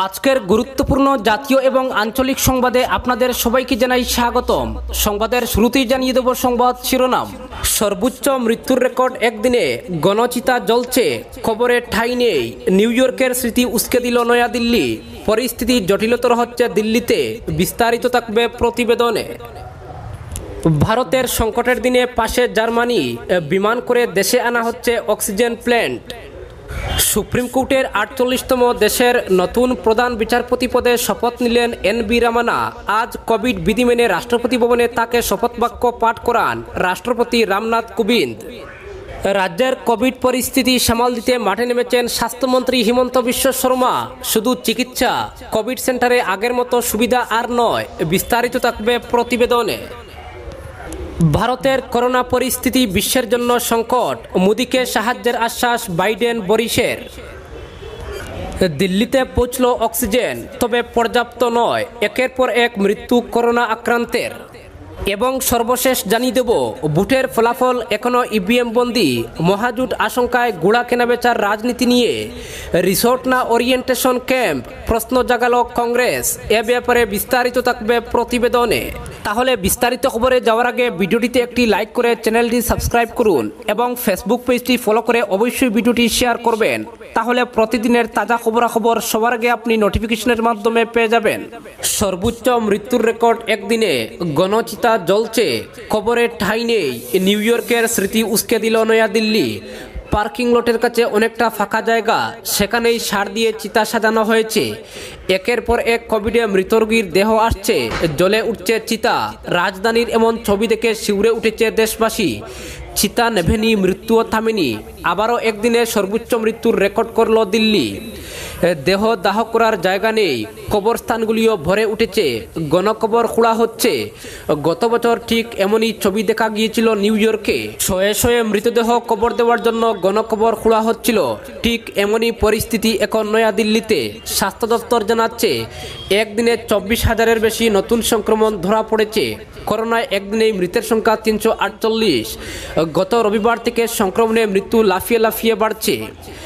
আজকের গুরুত্বপূর্ণ জাতীয় এবং আঞ্চলিক সংবাদে আপনাদের সবাইকে জানাই স্বাগতম। সংবাদের শুরুতেই জানিয়ে দেব সংবাদ শিরোনাম। সর্বোচ্চ মৃত্যুর রেকর্ড একদিনে, গণচিতা জ্বলছে, খবরে ঠাঁই নেই। নিউ ইয়র্কের স্মৃতি উস্কে দিল নয়াদিল্লি। পরিস্থিতি জটিলতর হচ্ছে দিল্লিতে, বিস্তারিত থাকবে প্রতিবেদনে। ভারতের সংকটের দিনে পাশে জার্মানি, বিমান করে দেশে আনা হচ্ছে অক্সিজেন প্ল্যান্ট। সুপ্রিম কোর্টের ৪৮তম দেশের নতুন প্রধান বিচারপতি পদে শপথ নিলেন এন.ভি. রামানা। আজ কোভিড বিধি মেনে রাষ্ট্রপতি ভবনে তাকে শপথ বাক্য পাঠ করান রাষ্ট্রপতি রামনাথ কোবিন্দ। রাজ্যের কোভিড পরিস্থিতি সামাল দিতে মাঠে নেমেছেন স্বাস্থ্যমন্ত্রী হিমন্ত বিশ্ব শর্মা। শুধু চিকিৎসা, কোভিড সেন্টারে আগের মতো সুবিধা আর নয়, বিস্তারিত থাকবে প্রতিবেদনে। ভারতের করোনা পরিস্থিতি বিশ্বের জন্য সংকট, মোদিকে সাহায্যের আশ্বাস বাইডেন বরিসের। দিল্লিতে পৌঁছল অক্সিজেন, তবে পর্যাপ্ত নয়, একের পর এক মৃত্যু করোনা আক্রান্তের। এবং সর্বশেষ জানিয়ে দেব, ভোটের ফলাফল এখনও ইভিএম বন্দি। মহাজোট আশঙ্কায় গুড়া কেনাবেচার রাজনীতি নিয়ে রিসোর্ট না ওরিয়েন্টেশন ক্যাম্প, প্রশ্ন জাগালো কংগ্রেস। এ ব্যাপারে বিস্তারিত থাকবে প্রতিবেদনে। তাহলে বিস্তারিত খবরে যাওয়ার আগে ভিডিওটিতে একটি লাইক করে চ্যানেলটি সাবস্ক্রাইব করুন এবং ফেসবুক পেজটি ফলো করে অবশ্যই ভিডিওটি শেয়ার করবেন। তাহলে প্রতিদিনের তাজা খবরাখবর সবার আগে আপনি নোটিফিকেশনের মাধ্যমে পেয়ে যাবেন। সর্বোচ্চ মৃত্যুর রেকর্ড একদিনে, গণচিতা জ্বলছে, খবরে ঠাঁই নেই। নিউ ইয়র্কের স্মৃতি উস্কে দিল নয়াদিল্লি। পার্কিং লটের কাছে অনেকটা ফাঁকা জায়গা, সেখানেই সার দিয়ে চিতা সাজানো হয়েছে। একের পর এক কোভিডে মৃত রোগীর দেহ আসছে, জ্বলে উঠছে চিতা। রাজধানীর এমন ছবি দেখে শিউরে উঠেছে দেশবাসী। চিতা নেভেনি, মৃত্যুও থামেনি। আবারও একদিনে সর্বোচ্চ মৃত্যুর রেকর্ড করল দিল্লি। দেহ দাহ করার জায়গা নেই, কবরস্থানগুলিও ভরে উঠেছে, গণকবর খোঁড়া হচ্ছে। গত বছর ঠিক এমনই ছবি দেখা গিয়েছিল নিউ ইয়র্কে। শয়ে শয়ে মৃতদেহ কবর দেওয়ার জন্য গণকবর খোঁড়া হচ্ছিল। ঠিক এমনই পরিস্থিতি এখন নয়াদিল্লিতে। স্বাস্থ্য দপ্তর জানাচ্ছে, একদিনে ২৪,০০০-এর বেশি নতুন সংক্রমণ ধরা পড়েছে। করোনায় একদিনেই মৃতের সংখ্যা ৩৪৮। গত রবিবার থেকে সংক্রমণে মৃত্যু লাফিয়ে লাফিয়ে বাড়ছে।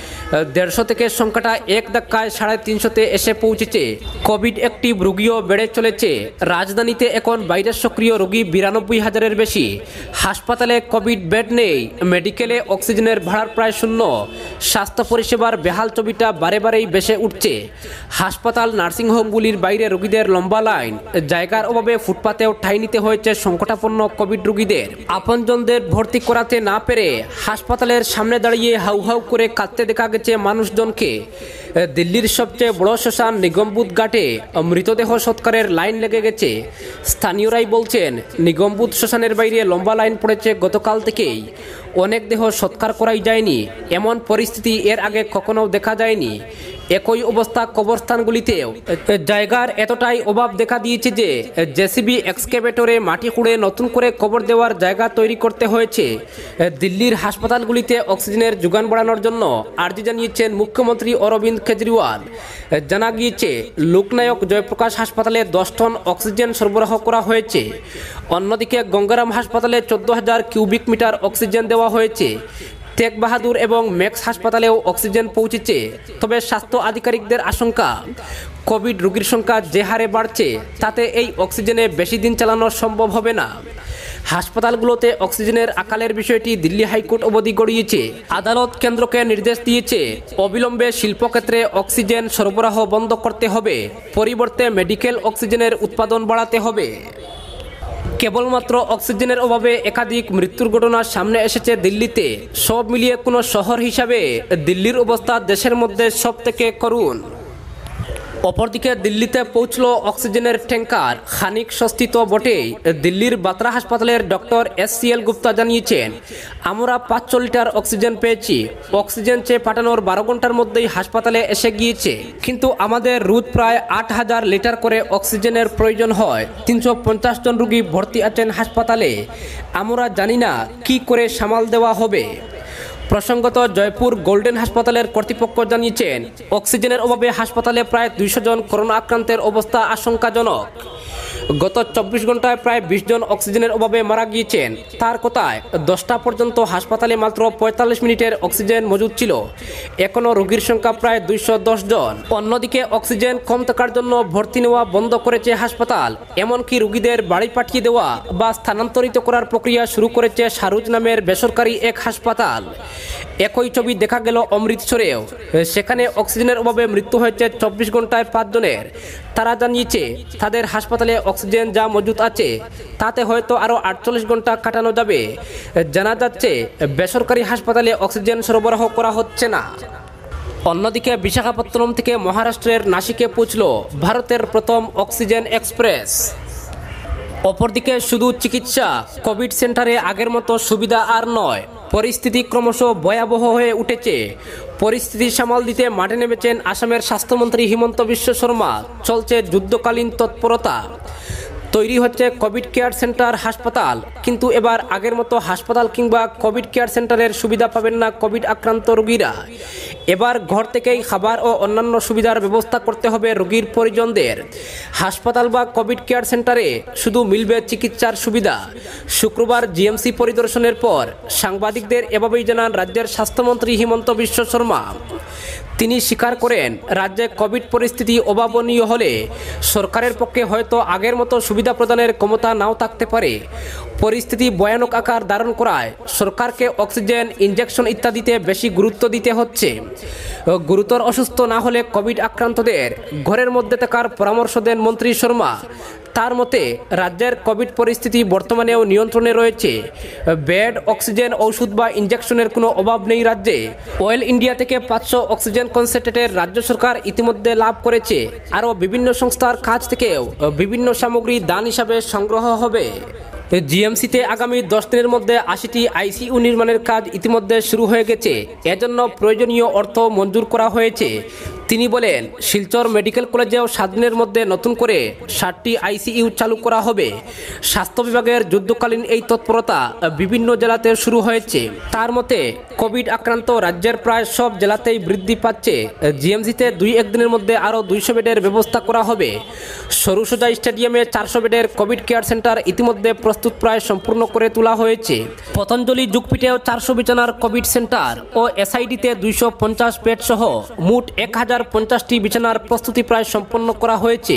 ১৫০ থেকে সংখ্যাটা এক ধাক্কায় ৩৫০-তে এসে পৌঁছেছে। কোভিড অ্যাক্টিভ রোগীও বেড়ে চলেছে। রাজধানীতে এখন ভাইরাস সক্রিয় রোগী ৯২,০০০-এর বেশি। হাসপাতালে কোভিড বেড নেই, মেডিকেলে অক্সিজেনের ভাড়ার প্রায় শূন্য। স্বাস্থ্য পরিষেবার বেহাল ছবিটা বারে বারেই ভেসে উঠছে। হাসপাতাল, নার্সিংহোমগুলির বাইরে রোগীদের লম্বা লাইন। জায়গার অভাবে ফুটপাতেও ঠাঁই নিতে হয়েছে সংকটাপন্ন কোভিড রোগীদের। আপনজনদের ভর্তি করাতে না পেরে হাসপাতালের সামনে দাঁড়িয়ে হাউ হাউ করে কাঁদতে দেখা গেছে মানুষজনকে। দিল্লির সবচেয়ে বড় শ্মশান নিগমবোধ ঘাটে মৃতদেহ সৎকারের লাইন লেগে গেছে। স্থানীয়রাই বলছেন, নিগমবোধ শ্মশানের বাইরে লম্বা লাইন পড়েছে গতকাল থেকেই। অনেক দেহ সৎকার করাই যায়নি। এমন পরিস্থিতি এর আগে কখনো দেখা যায়নি। একই অবস্থা কবরস্থানগুলিতেও। জায়গার এতটাই অভাব দেখা দিয়েছে যে জেসিবি এক্সকেভেটরে মাটি খুঁড়ে নতুন করে কবর দেওয়ার জায়গা তৈরি করতে হয়েছে। দিল্লির হাসপাতালগুলিতে অক্সিজেনের যোগান বাড়ানোর জন্য আর্জি জানিয়েছেন মুখ্যমন্ত্রী অরবিন্দ কেজরিওয়াল। জানা গিয়েছে, লোকনায়ক জয়প্রকাশ হাসপাতালে ১০ টন অক্সিজেন সরবরাহ করা হয়েছে। অন্যদিকে গঙ্গারাম হাসপাতালে ১৪,০০০ কিউবিক মিটার অক্সিজেন দেওয়া হয়েছে। তেগ বাহাদুর এবং ম্যাক্স হাসপাতালেও অক্সিজেন পৌঁছেছে। তবে স্বাস্থ্য আধিকারিকদের আশঙ্কা, কোভিড রোগীর সংখ্যা যে হারে বাড়ছে তাতে এই অক্সিজেনে বেশি দিন চালানো সম্ভব হবে না। হাসপাতালগুলোতে অক্সিজেনের আকালের বিষয়টি দিল্লি হাইকোর্ট অবধি গড়িয়েছে। আদালত কেন্দ্রকে নির্দেশ দিয়েছে, অবিলম্বে শিল্পক্ষেত্রে অক্সিজেন সরবরাহ বন্ধ করতে হবে, পরিবর্তে মেডিকেল অক্সিজেনের উৎপাদন বাড়াতে হবে। কেবলমাত্র অক্সিজেনের অভাবে একাধিক মৃত্যুর ঘটনা সামনে এসেছে দিল্লিতে। সব মিলিয়ে কোনো শহর হিসাবে দিল্লির অবস্থা দেশের মধ্যে সবথেকে করুণ। অপরদিকে দিল্লিতে পৌঁছল অক্সিজেনের ট্যাঙ্কার। খানিক স্বস্তি তো বটেই। দিল্লির বাত্রা হাসপাতালের ডক্টর এস.সি.এল. গুপ্তা জানিয়েছেন, আমরা ৫০০ লিটার অক্সিজেন পেয়েছি। অক্সিজেন চেয়ে পাঠানোর ১২ ঘন্টার মধ্যেই হাসপাতালে এসে গিয়েছে। কিন্তু আমাদের রোজ প্রায় ৮,০০০ লিটার করে অক্সিজেনের প্রয়োজন হয়। ৩৫০ জন রোগী ভর্তি আছেন হাসপাতালে। আমরা জানি না কি করে সামাল দেওয়া হবে। প্রসঙ্গত, জয়পুর গোল্ডেন হাসপাতালের কর্তৃপক্ষ জানিয়েছেন, অক্সিজেনের অভাবে হাসপাতালে প্রায় ২০০ জন করোনা আক্রান্তের অবস্থা আশঙ্কাজনক। গত 24 ঘন্টায় প্রায় 20 জন অক্সিজেনের অভাবে মারা গিয়েছেন। তার কথায় 10টা পর্যন্ত হাসপাতালে মাত্র 45 মিনিটের অক্সিজেন মজুদ ছিল। এখনও রোগীর সংখ্যা প্রায় 210 জন। অন্যদিকে অক্সিজেন কম থাকার জন্য ভর্তি নেওয়া বন্ধ করেছে হাসপাতাল। এমনকি রোগীদের বাড়ি পাঠিয়ে দেওয়া বা স্থানান্তরিত করার প্রক্রিয়া শুরু করেছে সারুজ নামের বেসরকারি এক হাসপাতাল। একই ছবি দেখা গেল অমৃতসরেও। সেখানে অক্সিজেনের অভাবে মৃত্যু হয়েছে 24 ঘন্টায় 5 জনের। তারা জানিয়েছে তাদের হাসপাতালে অক্সিজেন যা মজুদ আছে তাতে হয়তো আরও 48 ঘন্টা কাটানো যাবে। জানা যাচ্ছে বেসরকারি হাসপাতালে অক্সিজেন সরবরাহ করা হচ্ছে না। অন্যদিকে বিশাখাপত্তনম থেকে মহারাষ্ট্রের নাসিকে পৌঁছল ভারতের প্রথম অক্সিজেন এক্সপ্রেস। অপরদিকে শুধু চিকিৎসা, কোভিড সেন্টারে আগের মতো সুবিধা আর নয়। পরিস্থিতি ক্রমশ ভয়াবহ হয়ে উঠেছে। পরিস্থিতি সামাল দিতে মাঠে নেমেছেন আসামের স্বাস্থ্যমন্ত্রী হিমন্ত বিশ্ব শর্মা। চলছে যুদ্ধকালীন তৎপরতা। তৈরি হচ্ছে কোভিড কেয়ার সেন্টার, হাসপাতাল। কিন্তু এবার আগের মতো হাসপাতাল কিংবা কোভিড কেয়ার সেন্টারের সুবিধা পাবেন না কোভিড আক্রান্ত রোগীরা। এবার ঘর থেকেই খাবার ও অন্যান্য সুবিধার ব্যবস্থা করতে হবে রোগীর পরিজনদের। হাসপাতাল বা কোভিড কেয়ার সেন্টারে শুধু মিলবে চিকিৎসার সুবিধা। শুক্রবার জিএমসি পরিদর্শনের পর সাংবাদিকদের এভাবেই জানান রাজ্যের স্বাস্থ্যমন্ত্রী হিমন্ত বিশ্ব শর্মা। তিনি স্বীকার করেন, রাজ্যে কোভিড পরিস্থিতি অভাবনীয় হলে সরকারের পক্ষে হয়তো আগের মতো সুবিধা প্রদানের ক্ষমতা নাও থাকতে পারে। পরিস্থিতি ভয়ানক আকার ধারণ করায় সরকারকে অক্সিজেন, ইনজেকশন ইত্যাদিতে বেশি গুরুত্ব দিতে হচ্ছে। গুরুতর অসুস্থ না হলে কোভিড আক্রান্তদের ঘরের মধ্যে থাকার পরামর্শ দেন মন্ত্রী শর্মা। তার মতে রাজ্যের কোভিড পরিস্থিতি বর্তমানেও নিয়ন্ত্রণে রয়েছে। বেড, অক্সিজেন, ওষুধ বা ইনজেকশনের কোনো অভাব নেই রাজ্যে। অয়েল ইন্ডিয়া থেকে 500 অক্সিজেন কনসেন্ট্রেটের রাজ্য সরকার ইতিমধ্যে লাভ করেছে। আরও বিভিন্ন সংস্থার কাছ থেকেও বিভিন্ন সামগ্রী দান হিসাবে সংগ্রহ হবে। জিএমসিতে আগামী 10 দিনের মধ্যে 80টি আইসিইউ নির্মাণের কাজ ইতিমধ্যে শুরু হয়ে গেছে। এজন্য প্রয়োজনীয় অর্থ মঞ্জুর করা হয়েছে। তিনি বলেন, শিলচর মেডিকেল কলেজেও 7 দিনের মধ্যে নতুন করে 60টি আইসিইউ চালু করা হবে। স্বাস্থ্য বিভাগের যুদ্ধকালীন এই তৎপরতা বিভিন্ন জেলাতে শুরু হয়েছে। তার মতে কোভিড আক্রান্ত রাজ্যের প্রায় সব জেলাতেই বৃদ্ধি পাচ্ছে। জিএমসিতে 2-1 দিনের মধ্যে আরও 200 বেডের ব্যবস্থা করা হবে। সরুসজাই স্টেডিয়ামে 400 বেডের কোভিড কেয়ার সেন্টার ইতিমধ্যে প্রস্তুত প্রায় সম্পূর্ণ করে তোলা হয়েছে। পতঞ্জলি যোগপীঠেও 400 বিছানার কোভিড সেন্টার ও এসআইডিতে 250 বেড সহ মোট 1050টি বিছানার প্রস্তুতি প্রায় সম্পন্ন করা হয়েছে।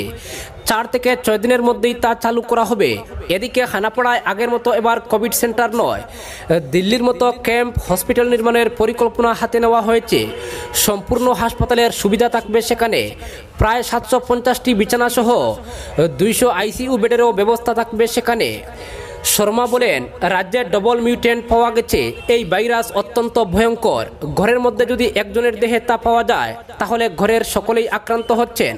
4 থেকে 6 দিনের মধ্যেই তা চালু করা হবে। এদিকে খানাপাড়ায় আগের মতো এবার কোভিড সেন্টার নয়, দিল্লির মতো ক্যাম্প হসপিটাল নির্মাণের পরিকল্পনা হাতে নেওয়া হয়েছে। সম্পূর্ণ হাসপাতালের সুবিধা থাকবে সেখানে। প্রায় 750টি বিছানা সহ 200 আইসিইউ বেডেরও ব্যবস্থা থাকবে সেখানে। শর্মা বলেন, রাজ্যে ডবল মিউটেন্ট পাওয়া গেছে। এই ভাইরাস অত্যন্ত ভয়ঙ্কর। ঘরের মধ্যে যদি একজনের দেহে তা পাওয়া যায় তাহলে ঘরের সকলেই আক্রান্ত হচ্ছেন।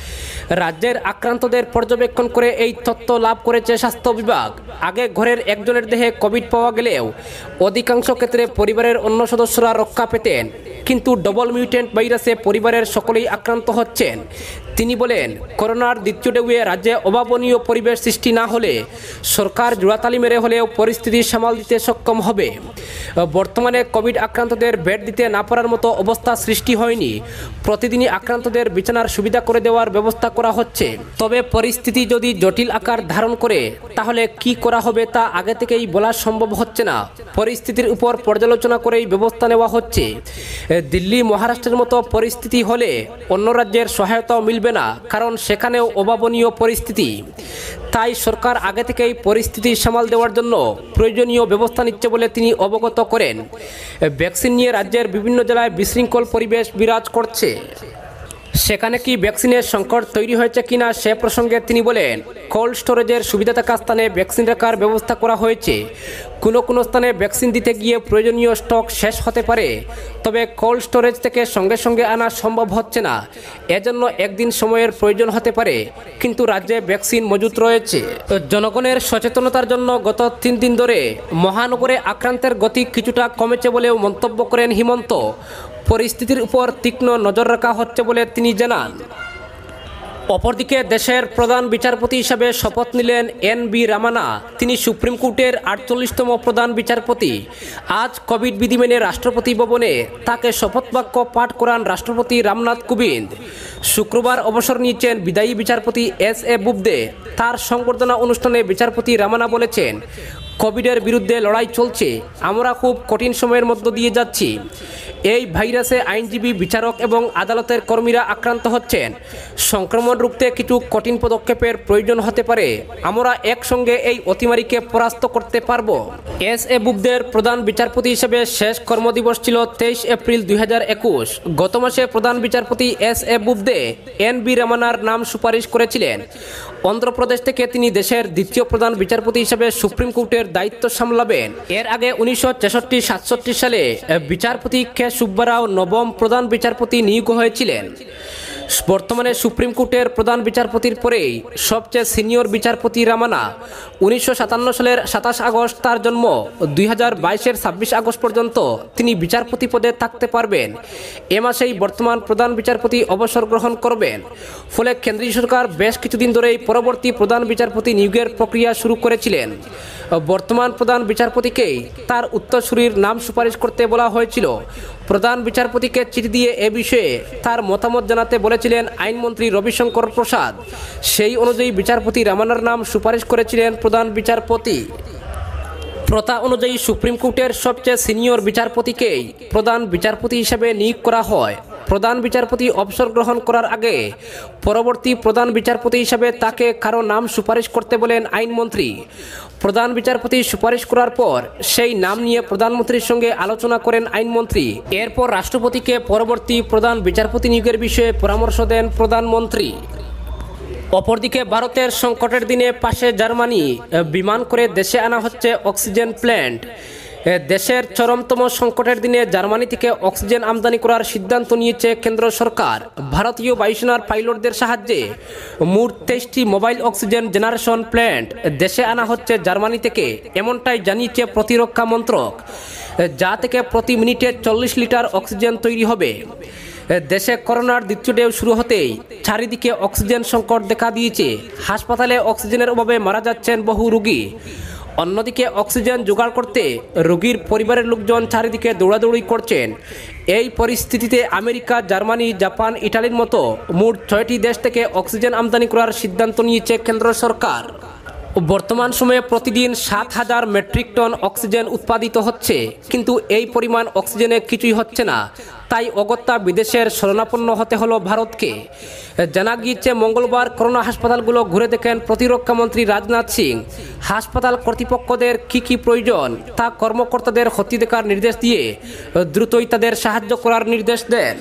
রাজ্যের আক্রান্তদের পর্যবেক্ষণ করে এই তথ্য লাভ করেছে স্বাস্থ্য বিভাগ। আগে ঘরের একজনের দেহে কোভিড পাওয়া গেলেও অধিকাংশ ক্ষেত্রে পরিবারের অন্য সদস্যরা রক্ষা পেতেন, কিন্তু ডবল মিউটেন্ট ভাইরাসে পরিবারের সকলেই আক্রান্ত হচ্ছেন। তিনি বলেন, করোনার দ্বিতীয় ঢেউয়ে রাজ্যে অভাবনীয় পরিবেশ সৃষ্টি না হলে সরকার জোড়াতালি মেরে হলেও পরিস্থিতি সামাল দিতে সক্ষম হবে। বর্তমানে কোভিড আক্রান্তদের বেড দিতে না পারার মতো অবস্থা সৃষ্টি হয়নি। প্রতিদিনই আক্রান্তদের বিছানার সুবিধা করে দেওয়ার ব্যবস্থা করা হচ্ছে। তবে পরিস্থিতি যদি জটিল আকার ধারণ করে তাহলে কি করা হবে তা আগে থেকেই বলা সম্ভব হচ্ছে না। পরিস্থিতির উপর পর্যালোচনা করেই ব্যবস্থা নেওয়া হচ্ছে। দিল্লি, মহারাষ্ট্রের মতো পরিস্থিতি হলে অন্য রাজ্যের সহায়তাও মিলবে না, কারণ সেখানেও অভাবনীয় পরিস্থিতি। তাই সরকার আগে থেকেই পরিস্থিতি সামাল দেওয়ার জন্য প্রয়োজনীয় ব্যবস্থা নিচ্ছে বলে তিনি অবগত করেন। ভ্যাকসিন নিয়ে রাজ্যের বিভিন্ন জেলায় বিশৃঙ্খল পরিবেশ বিরাজ করছে। সেখানে কি ভ্যাকসিনের সংকট তৈরি হয়েছে কিনা সে প্রসঙ্গে তিনি বলেন, কোল্ড স্টোরেজের সুবিধা থাকা স্থানে ভ্যাকসিন রাখার ব্যবস্থা করা হয়েছে। কোনো কোনো স্থানে ভ্যাকসিন দিতে গিয়ে প্রয়োজনীয় স্টক শেষ হতে পারে, তবে কোল্ড স্টোরেজ থেকে সঙ্গে সঙ্গে আনা সম্ভব হচ্ছে না। এজন্য একদিন সময়ের প্রয়োজন হতে পারে, কিন্তু রাজ্যে ভ্যাকসিন মজুত রয়েছে। জনগণের সচেতনতার জন্য গত 3 দিন ধরে মহানগরে আক্রান্তের গতি কিছুটা কমেছে বলেও মন্তব্য করেন হিমন্ত। পরিস্থিতির উপর তীক্ষ্ণ নজর রাখা হচ্ছে বলে তিনি জানান। অপরদিকে দেশের প্রধান বিচারপতি হিসাবে শপথ নিলেন এন.ভি. রামানা। তিনি সুপ্রিম কোর্টের 48তম প্রধান বিচারপতি। আজ কোভিড বিধি মেনে রাষ্ট্রপতি ভবনে তাকে শপথ বাক্য পাঠ করান রাষ্ট্রপতি রামনাথ কোবিন্দ। শুক্রবার অবসর নিয়েছেন বিদায়ী বিচারপতি এস.এ. বুবদে। তার সংবর্ধনা অনুষ্ঠানে বিচারপতি রামানা বলেছেন, কোভিডের বিরুদ্ধে লড়াই চলছে, আমরা খুব কঠিন সময়ের মধ্য দিয়ে যাচ্ছি। এই ভাইরাসে আইনজীবী, বিচারক এবং আদালতের কর্মীরা আক্রান্ত হচ্ছেন। সংক্রমণ রুখতে কিছু কঠিন পদক্ষেপের প্রয়োজন হতে পারে। আমরা একসঙ্গে এই অতিমারীকে পরাস্ত করতে পারব। এস.এ. বুবদের প্রধান বিচারপতি হিসেবে শেষ কর্মদিবস ছিল 23 এপ্রিল 2021। গত মাসে প্রধান বিচারপতি এস.এ. বুবদে এন.ভি. রামানার নাম সুপারিশ করেছিলেন। অন্ধ্রপ্রদেশ থেকে তিনি দেশের দ্বিতীয় প্রধান বিচারপতি হিসেবে সুপ্রিম কোর্টের দায়িত্ব সামলাবেন। এর আগে 1966-67 সালে বিচারপতি কে সুব্বারাও নবম প্রধান বিচারপতি নিয়োগ হয়েছিলেন। বর্তমানে সুপ্রিম কোর্টের প্রধান বিচারপতির পরেই সবচেয়ে সিনিয়র বিচারপতি রামানা। 1957 সালের 27 আগস্ট তার জন্ম। 2022-এর 26 আগস্ট পর্যন্ত তিনি বিচারপতি পদে থাকতে পারবেন। এ মাসেই বর্তমান প্রধান বিচারপতি অবসর গ্রহণ করবেন। ফলে কেন্দ্রীয় সরকার বেশ কিছুদিন ধরেই পরবর্তী প্রধান বিচারপতি নিয়োগের প্রক্রিয়া শুরু করেছিলেন। বর্তমান প্রধান বিচারপতিকেই তার উত্তরসূরির নাম সুপারিশ করতে বলা হয়েছিল। প্রধান বিচারপতিকে চিঠি দিয়ে এ বিষয়ে তার মতামত জানাতে বলেছিলেন আইনমন্ত্রী রবিশঙ্কর প্রসাদ। সেই অনুযায়ী বিচারপতি রামানার নাম সুপারিশ করেছিলেন প্রধান বিচারপতি। প্রথা অনুযায়ী সুপ্রিম কোর্টের সবচেয়ে সিনিয়র বিচারপতিকেই প্রধান বিচারপতি হিসেবে নিয়োগ করা হয়। প্রধান বিচারপতি অবসর গ্রহণ করার আগে পরবর্তী প্রধান বিচারপতি হিসাবে তাকে কারো নাম সুপারিশ করতে বলেন আইনমন্ত্রী। প্রধান বিচারপতি সুপারিশ করার পর সেই নাম নিয়ে প্রধানমন্ত্রীর সঙ্গে আলোচনা করেন আইনমন্ত্রী। এরপর রাষ্ট্রপতিকে পরবর্তী প্রধান বিচারপতি নিয়োগের বিষয়ে পরামর্শ দেন প্রধানমন্ত্রী। অপরদিকে ভারতের সংকটের দিনে পাশে জার্মানি, বিমান করে দেশে আনা হচ্ছে অক্সিজেন প্ল্যান্ট। দেশের চরমতম সংকটের দিনে জার্মানি থেকে অক্সিজেন আমদানি করার সিদ্ধান্ত নিয়েছে কেন্দ্র সরকার। ভারতীয় বায়ুসেনার পাইলটদের সাহায্যে মোট 23টি মোবাইল অক্সিজেন জেনারেশন প্ল্যান্ট দেশে আনা হচ্ছে জার্মানি থেকে, এমনটাই জানিয়েছে প্রতিরক্ষা মন্ত্রক। যা থেকে প্রতি মিনিটে 40 লিটার অক্সিজেন তৈরি হবে। দেশে করোনার দ্বিতীয় ঢেউ শুরু হতেই চারিদিকে অক্সিজেন সংকট দেখা দিয়েছে। হাসপাতালে অক্সিজেনের অভাবে মারা যাচ্ছেন বহু রোগী। অন্যদিকে অক্সিজেন জোগাড় করতে রোগীর পরিবারের লোকজন চারিদিকে দৌড়াদৌড়ি করছেন। এই পরিস্থিতিতে আমেরিকা, জার্মানি, জাপান, ইটালির মতো মোট 6টি দেশ থেকে অক্সিজেন আমদানি করার সিদ্ধান্ত নিয়েছে কেন্দ্র সরকার। বর্তমান সময়ে প্রতিদিন 7,000 মেট্রিক টন অক্সিজেন উৎপাদিত হচ্ছে, কিন্তু এই পরিমাণ অক্সিজেনে কিছুই হচ্ছে না। তাই অগত্যা বিদেশের শরণাপন্ন হতে হলো ভারতকে। জানা গিয়েছে, মঙ্গলবার করোনা হাসপাতালগুলো ঘুরে দেখেন প্রতিরক্ষা মন্ত্রী রাজনাথ সিং। হাসপাতাল কর্তৃপক্ষদের কী প্রয়োজন তা কর্মকর্তাদের খতিয়ে দেখার নির্দেশ দিয়ে দ্রুতই তাদের সাহায্য করার নির্দেশ দেন।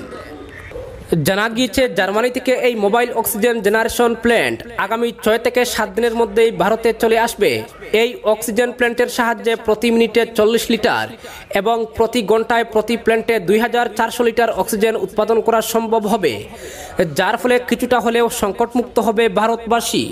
জানা গিয়েছে, জার্মানি থেকে এই মোবাইল অক্সিজেন জেনারেশন প্ল্যান্ট আগামী 6 থেকে 7 দিনের মধ্যেই ভারতে চলে আসবে। এই অক্সিজেন প্ল্যান্টের সাহায্যে প্রতি মিনিটে 40 লিটার এবং প্রতি ঘন্টায় প্রতি প্ল্যান্টে 2400 লিটার অক্সিজেন উৎপাদন করা সম্ভব হবে, যার ফলে কিছুটা হলেও সংকটমুক্ত হবে ভারতবাসী।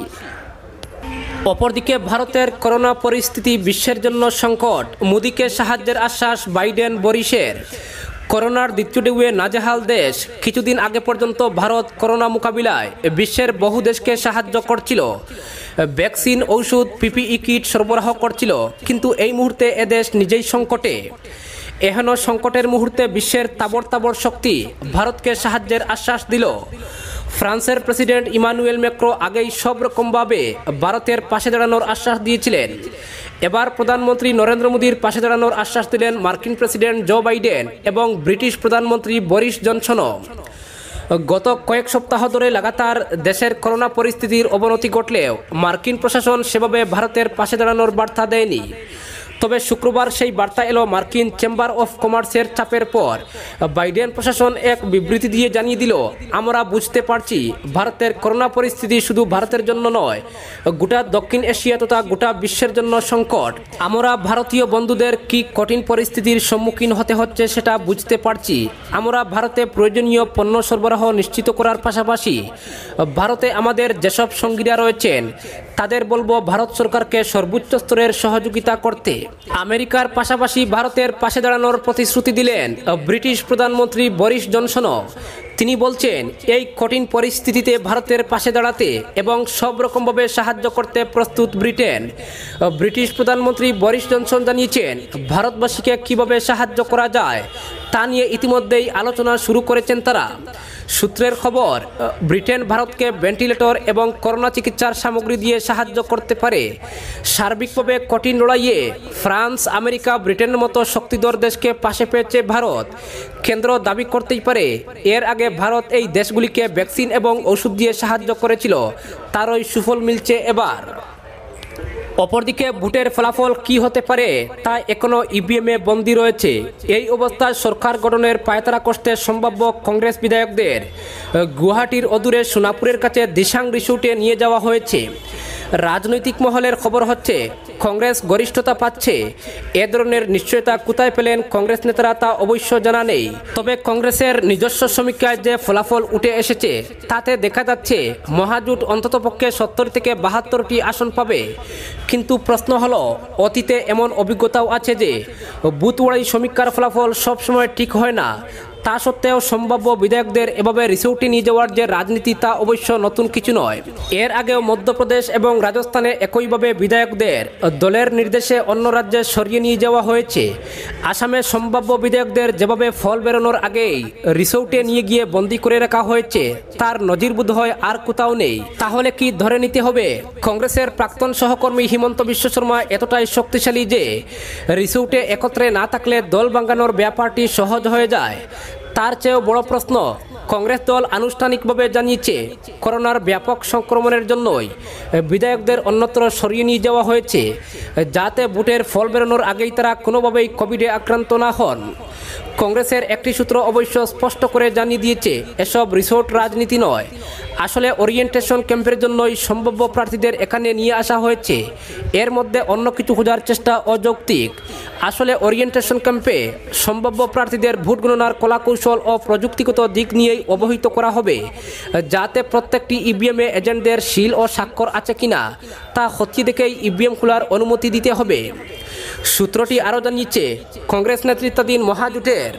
অপরদিকে ভারতের করোনা পরিস্থিতি বিশ্বের জন্য সংকট। মোদিকে সাহায্যের আশ্বাস বাইডেন বরিসের। করোনার দ্বিতীয় ঢেউয়ে নাজেহাল দেশ। কিছুদিন আগে পর্যন্ত ভারত করোনা মোকাবিলায় বিশ্বের বহু দেশকে সাহায্য করছিল, ভ্যাকসিন, ঔষধ, পিপিই কিট সরবরাহ করছিল। কিন্তু এই মুহূর্তে এদেশ নিজেই সংকটে। এহেন সংকটের মুহূর্তে বিশ্বের তাবড় শক্তি ভারতকে সাহায্যের আশ্বাস দিল। ফ্রান্সের প্রেসিডেন্ট ইমানুয়েল ম্যাক্রো আগেই সব রকমভাবে ভারতের পাশে দাঁড়ানোর আশ্বাস দিয়েছিলেন। এবার প্রধানমন্ত্রী নরেন্দ্র মোদীর পাশে দাঁড়ানোর আশ্বাস দিলেন মার্কিন প্রেসিডেন্ট জো বাইডেন এবং ব্রিটিশ প্রধানমন্ত্রী বরিস জনসনও। গত কয়েক সপ্তাহ ধরে লাগাতার দেশের করোনা পরিস্থিতির অবনতি ঘটলেও মার্কিন প্রশাসন সেভাবে ভারতের পাশে দাঁড়ানোর বার্তা দেয়নি। তবে শুক্রবার সেই বার্তা এলো মার্কিন চেম্বার অফ কমার্সের চাপের পর। বাইডেন প্রশাসন এক বিবৃতি দিয়ে জানিয়ে দিল, আমরা বুঝতে পারছি ভারতের করোনা পরিস্থিতি শুধু ভারতের জন্য নয়, গোটা দক্ষিণ এশিয়া তথা গোটা বিশ্বের জন্য সংকট। আমরা ভারতীয় বন্ধুদের কি কঠিন পরিস্থিতির সম্মুখীন হতে হচ্ছে সেটা বুঝতে পারছি। আমরা ভারতে প্রয়োজনীয় পণ্য সরবরাহ নিশ্চিত করার পাশাপাশি ভারতে আমাদের যেসব সঙ্গীরা রয়েছেন তাদের বলবো ভারত সরকারকে সর্বোচ্চ স্তরের সহযোগিতা করতে। আমেরিকার পাশাপাশি ভারতের পাশে দাঁড়ানোর প্রতিশ্রুতি দিলেন ব্রিটিশ প্রধানমন্ত্রী বরিস জনসনও। তিনি বলছেন, এই কঠিন পরিস্থিতিতে ভারতের পাশে দাঁড়াতে এবং সব রকমভাবে সাহায্য করতে প্রস্তুত ব্রিটেন। ব্রিটিশ প্রধানমন্ত্রী বরিস জনসন জানিয়েছেন, ভারতবাসীকে কিভাবে সাহায্য করা যায় তা নিয়ে ইতিমধ্যেই আলোচনা শুরু করেছেন তারা। সূত্রের খবর, ব্রিটেন ভারতকে ভেন্টিলেটর এবং করোনা চিকিৎসার সামগ্রী দিয়ে সাহায্য করতে পারে। সার্বিকভাবে কঠিন লড়াইয়ে ফ্রান্স, আমেরিকা, ব্রিটেনের মতো শক্তিধর দেশকে পাশে পেয়েছে ভারত। কেন্দ্র দাবি করতেই পারে, এর আগে ভারত এই দেশগুলিকে ভ্যাকসিন এবং ওষুধ দিয়ে সাহায্য করেছিল, তারই সুফল মিলছে এবার। অপরদিকে ভোটের ফলাফল কি হতে পারে তা এখনো ইভিএমে বন্দী রয়েছে। এই অবস্থায় সরকার গঠনের পায়তারা কষতে সম্ভাব্য কংগ্রেস বিধায়কদের গুয়াহাটির অদূরে সোনাপুরের কাছে দিসাং রিসোর্টে নিয়ে যাওয়া হয়েছে। রাজনৈতিক মহলের খবর হচ্ছে, কংগ্রেস গরিষ্ঠতা পাচ্ছে। এ ধরনের নিশ্চয়তা কোথায় পেলেন কংগ্রেস নেতারা তা অবশ্য জানা নেই। তবে কংগ্রেসের নিজস্ব সমীক্ষায় যে ফলাফল উঠে এসেছে তাতে দেখা যাচ্ছে মহাজোট অন্ততপক্ষে 70 থেকে 72টি আসন পাবে। কিন্তু প্রশ্ন হলো, অতীতে এমন অভিজ্ঞতাও আছে যে বুথওয়ারি সমীক্ষার ফলাফল সবসময় ঠিক হয় না। তা সত্ত্বেও সম্ভাব্য বিধায়কদের এভাবে রিসোর্টে নিয়ে যাওয়ার যে রাজনীতি তা অবশ্য নতুন কিছু নয়। এর আগেও মধ্যপ্রদেশ এবং রাজস্থানে একইভাবে বিধায়কদের দলের নির্দেশে অন্য রাজ্যে সরিয়ে নিয়ে যাওয়া হয়েছে। আসামে সম্ভাব্য বিধায়কদের যেভাবে ফল বেরোনোর আগেই রিসোর্টে নিয়ে গিয়ে বন্দি করে রাখা হয়েছে তার নজির বোধহয় আর কোথাও নেই। তাহলে কি ধরে নিতে হবে কংগ্রেসের প্রাক্তন সহকর্মী হিমন্ত বিশ্ব শর্মা এতটাই শক্তিশালী যে রিসোর্টে একত্রে না থাকলে দল ভাঙানোর ব্যাপারটি সহজ হয়ে যায়? তার চেয়েও বড় প্রশ্ন, কংগ্রেস দল আনুষ্ঠানিকভাবে জানিয়েছে করোনার ব্যাপক সংক্রমণের জন্যই বিধায়কদের অন্যত্র সরিয়ে নিয়ে যাওয়া হয়েছে, যাতে ভোটের ফল বেরোনোর আগেই তারা কোনোভাবেই কোভিডে আক্রান্ত না হন। কংগ্রেসের একটি সূত্র অবশ্য স্পষ্ট করে জানিয়ে দিয়েছে, এসব রিসোর্ট রাজনীতি নয়, আসলে ওরিয়েন্টেশন ক্যাম্পের জন্যই সম্ভাব্য প্রার্থীদের এখানে নিয়ে আসা হয়েছে। এর মধ্যে অন্য কিছু খোঁজার চেষ্টা অযৌক্তিক। আসলে ওরিয়েন্টেশন ক্যাম্পে সম্ভাব্য প্রার্থীদের ভোট গণনার কলাকৌশল ও প্রযুক্তিগত দিক নিয়েই অবহিত করা হবে, যাতে প্রত্যেকটি ইভিএমে এজেন্টদের সিল ও স্বাক্ষর আছে কিনা তা খতিয়ে দেখেই ইভিএম খোলার অনুমতি দিতে হবে। সূত্রটি আরও জানিয়েছে, কংগ্রেস নেতৃত্বাধীন মহাজোটের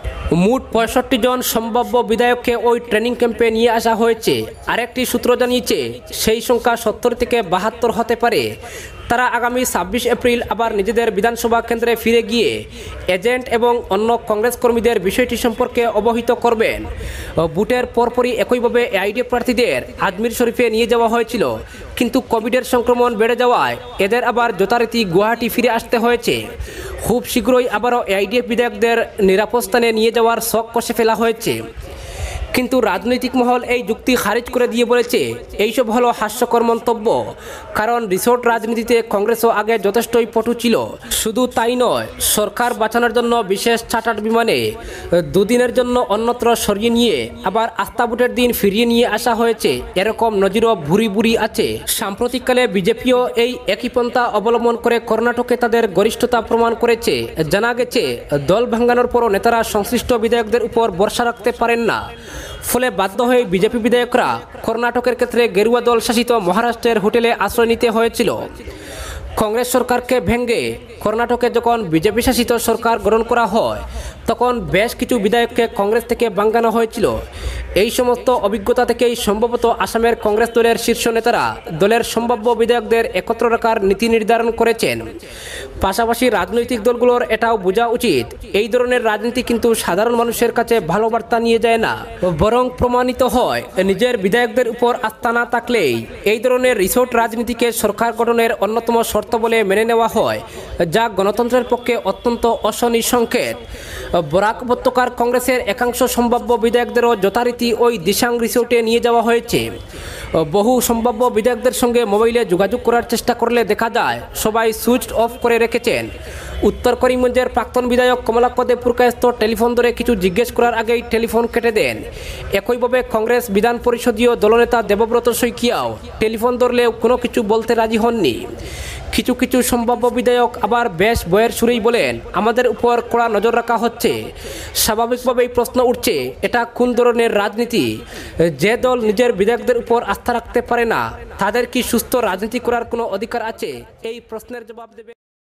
মোট 65 জন সম্ভাব্য বিধায়ককে ওই ট্রেনিং ক্যাম্পে নিয়ে আসা হয়েছে। আরেকটি সূত্র জানিয়েছে, সেই সংখ্যা 70 থেকে 72 হতে পারে। তারা আগামী 26 এপ্রিল আবার নিজেদের বিধানসভা কেন্দ্রে ফিরে গিয়ে এজেন্ট এবং অন্য কংগ্রেস কর্মীদের বিষয়টি সম্পর্কে অবহিত করবেন। ভোটের পরপরই একইভাবে এআইডি প্রার্থীদের আজমির শরীফে নিয়ে যাওয়া হয়েছিল, কিন্তু কোভিডের সংক্রমণ বেড়ে যাওয়ায় এদের আবার যথারীতি গুয়াহাটি ফিরে আসতে হয়েছে। খুব শীঘ্রই আবারও এআইডিএফ বিধায়কদের নিরাপদ স্থানে নিয়ে যাওয়ার শখ কষে ফেলা হয়েছে। কিন্তু রাজনৈতিক মহল এই যুক্তি খারিজ করে দিয়ে বলেছে, এইসব হলো হাস্যকর মন্তব্য, কারণ রিসোর্ট রাজনীতিতে কংগ্রেসও আগে যথেষ্টই পটু ছিল। শুধু তাই নয়, সরকার বাঁচানোর জন্য বিশেষ চার্টার্ড বিমানে দুদিনের জন্য অন্যত্র সরিয়ে নিয়ে আবার আস্থা ভোটের দিন ফিরিয়ে নিয়ে আসা হয়েছে, এরকম নজিরও ভুরি ভুরি আছে। সাম্প্রতিককালে বিজেপিও এই একই পন্থা অবলম্বন করে কর্ণাটকে তাদের গরিষ্ঠতা প্রমাণ করেছে। জানা গেছে, দল ভাঙানোর পরও নেতারা সংশ্লিষ্ট বিধায়কদের উপর ভরসা রাখতে পারেন না, ফলে বাধ্য হয়ে বিজেপি বিধায়করা কর্ণাটকের ক্ষেত্রে গেরুয়া দল শাসিত মহারাষ্ট্রের হোটেলে আশ্রয় নিতে হয়েছিল। কংগ্রেস সরকারকে ভেঙে কর্ণাটকে যখন বিজেপি শাসিত সরকার গঠন করা হয় তখন বেশ কিছু বিধায়ককে কংগ্রেস থেকে ভাঙানো হয়েছিল। এই সমস্ত অভিজ্ঞতা থেকেই সম্ভবত আসামের কংগ্রেস দলের শীর্ষ নেতারা দলের সম্ভাব্য বিধায়কদের একত্র রাখার নীতি নির্ধারণ করেছেন। পাশাপাশি রাজনৈতিক দলগুলোর এটাও বোঝা উচিত, এই ধরনের রাজনীতি কিন্তু সাধারণ মানুষের কাছে ভালো বার্তা নিয়ে যায় না, বরং প্রমাণিত হয় নিজের বিধায়কদের উপর আস্থা না থাকলেই এই ধরনের রিসোর্ট রাজনীতিকে সরকার গঠনের অন্যতম শর্ত বলে মেনে নেওয়া হয়, যা গণতন্ত্রের পক্ষে অত্যন্ত অশনি সংকেত। বরাক উপত্যকার কংগ্রেসের একাংশ সম্ভাব্য বিধায়কদেরও যথারীতি ওই দিসাং রিসোর্টে নিয়ে যাওয়া হয়েছে। বহু সম্ভাব্য বিধায়কদের সঙ্গে মোবাইলে যোগাযোগ করার চেষ্টা করলে দেখা যায় সবাই সুইচ অফ করে রেখেছেন। উত্তর করিমগঞ্জের প্রাক্তন বিধায়ক কমলাক্ষ দেবপুরকায়স্থ টেলিফোন ধরে কিছু জিজ্ঞেস করার আগেই টেলিফোন কেটে দেন। একইভাবে কংগ্রেস বিধান পরিষদীয় দলনেতা দেবব্রত শইকিয়াও টেলিফোন ধরলেও কোনো কিছু বলতে রাজি হননি। কিছু কিছু সম্ভাব্য বিধায়ক আবার বেশ বয়ের সুরেই বলেন, আমাদের উপর কড়া নজর রাখা হচ্ছে। স্বাভাবিকভাবেই প্রশ্ন উঠছে, এটা কোন ধরনের রাজনীতি? যে দল নিজের বিধায়কদের উপর আস্থা রাখতে পারে না তাদের কি সুস্থ রাজনীতি করার কোনো অধিকার আছে? এই প্রশ্নের জবাব দেবে